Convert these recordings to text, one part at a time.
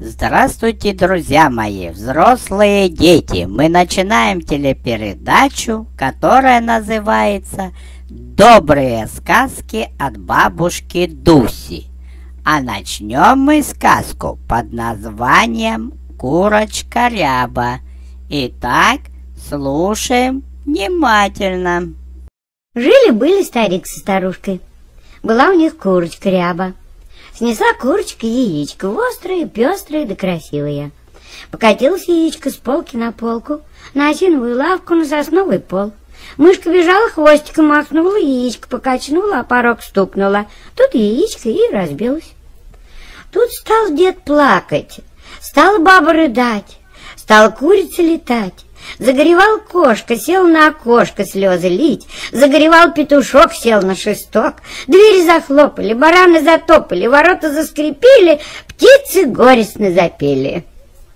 Здравствуйте, друзья мои, взрослые дети! Мы начинаем телепередачу, которая называется «Добрые сказки от бабушки Дуси». А начнем мы сказку под названием «Курочка Ряба». Итак, слушаем внимательно. Жили-были старик со старушкой. Была у них курочка Ряба. Снесла курочка яичко, острое, пестрое да красивое. Покатилось яичко с полки на полку, на осиновую лавку, на сосновый пол. Мышка бежала, хвостиком махнула, яичко покачнула, а порог стукнула. Тут яичко и разбилось. Тут стал дед плакать, стала баба рыдать, стала курица летать. Загоревал кошка, сел на окошко слезы лить. Загоревал петушок, сел на шесток. Двери захлопали, бараны затопали, ворота заскрипели, птицы горестно запели.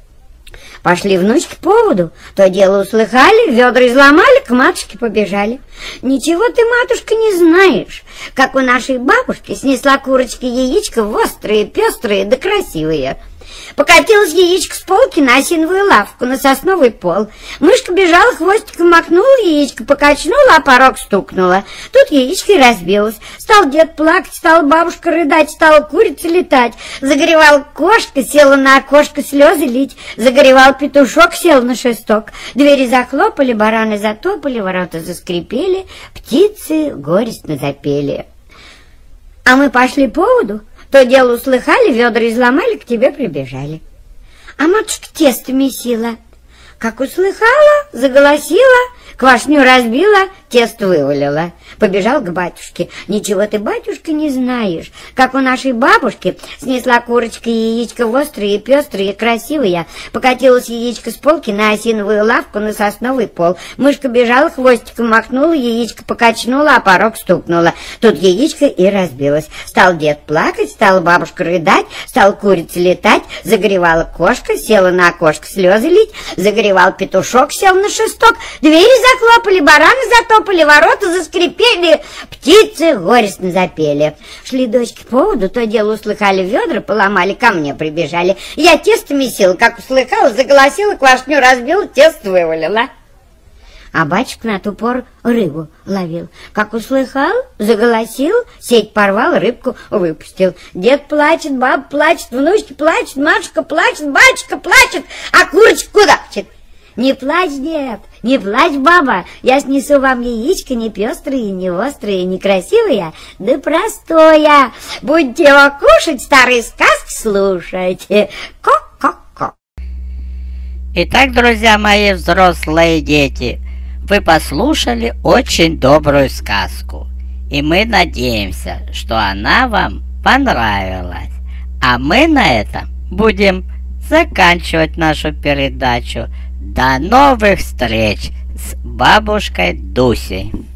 Пошли внучки по поводу, то дело услыхали, ведра изломали, к матушке побежали. Ничего ты, матушка, не знаешь, как у нашей бабушки снесла курочка яичко острые, пестрые да красивые. Покатилось яичко с полки на осиновую лавку, на сосновый пол. Мышка бежала, хвостиком махнула, яичко покачнула, а порог стукнула. Тут яичко и разбилось. Стал дед плакать, стала бабушка рыдать, стала курица летать. Загоревала кошка, села на окошко слезы лить. Загоревал петушок, сел на шесток. Двери захлопали, бараны затопали, ворота заскрипели, птицы горестно запели. А мы пошли по поводу. То дело услыхали, ведра изломали, к тебе прибежали. А матушка тесто месила. Как услыхала, заголосила, квашню разбила, тесто вывалила. Побежал к батюшке. Ничего ты, батюшка, не знаешь, как у нашей бабушки снесла курочка яичко острые, пестрые, красивые. Покатилось яичко с полки на осиновую лавку, на сосновый пол. Мышка бежала, хвостиком махнула, яичко покачнула, а порог стукнула. Тут яичко и разбилось. Стал дед плакать, стала бабушка рыдать, стала курица летать. Загоревала кошка, села на окошко слезы лить. Загоревал петушок, сел на шесток. Двери захлопали, бараны затопали, ворота заскрипели, птицы горестно запели. Шли дочки по поводу, то дело услыхали, ведра поломали, ко мне прибежали. Я тесто месила, как услыхала, заголосила, квашню разбила, тесто вывалила. А батюшка на ту пору рыбу ловил. Как услыхал, заголосил, сеть порвал, рыбку выпустил. Дед плачет, баба плачет, внучки плачет, матушка плачет, батюшка плачет, а курочка кудахчет. Не плачь, дед, не плачь, баба, я снесу вам яичко не пестрые, не острые, не красивые, да простое. Будете его кушать, старые сказки слушать. Ко-ко-ко. Итак, друзья мои, взрослые дети, вы послушали очень добрую сказку, и мы надеемся, что она вам понравилась. А мы на этом будем заканчивать нашу передачу. До новых встреч с бабушкой Дусей!